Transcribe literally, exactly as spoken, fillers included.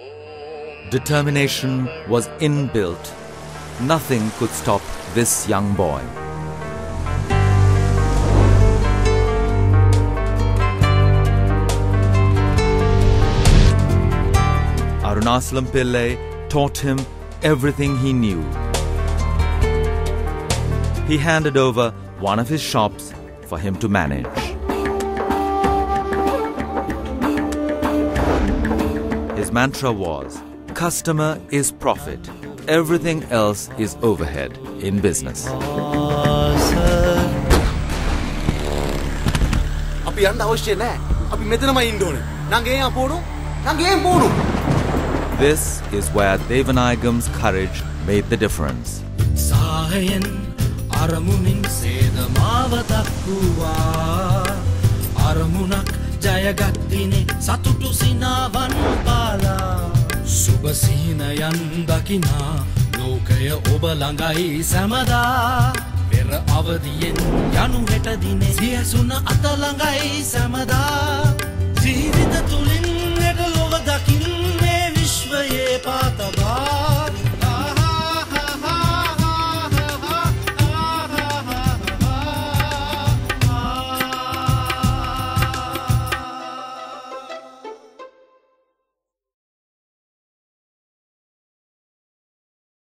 Determination was inbuilt. Nothing could stop this young boy. Arunachalam Pillai taught him everything he knew. He handed over one of his shops for him to manage. His mantra was, customer is profit. Everything else is overhead in business. This is where Devanayagam's courage made the difference. Jayagattine satutu sinawan pala Subasinayan dakina lokaya oba langai samada Pera avadiyen yanu heta dine siyasuna ata langai samada